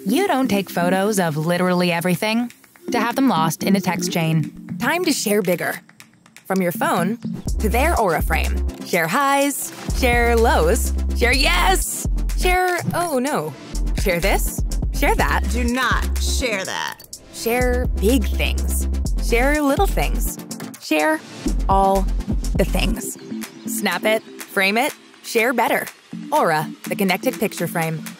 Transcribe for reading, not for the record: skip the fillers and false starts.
You don't take photos of literally everything to have them lost in a text chain. Time to share bigger. From your phone to their Aura frame. Share highs, share lows, share yes, share oh no, share this, share that. Do not share that. Share big things. Share little things. Share all the things. Snap it, frame it, share better. Aura, the connected picture frame.